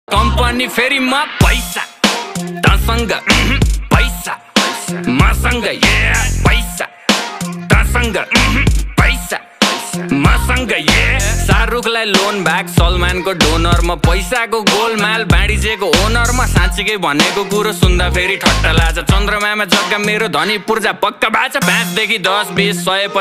company फेरि म पैसा तसँग पैसा मसँग पैसा तसँग पैसा मसँग शाहरुखलाई लोन ब्याक सलमानको डोनर म पैसाको गोलमाल बाँडिजेको ओनर म साँच्चीकै भनेको कुरो सुन्दा फेरि ठट्टा लाग्छ चन्द्रमामा जग्गा मेरो धनी पूर्जा पक्का बाचा 5 देखि 10 20 100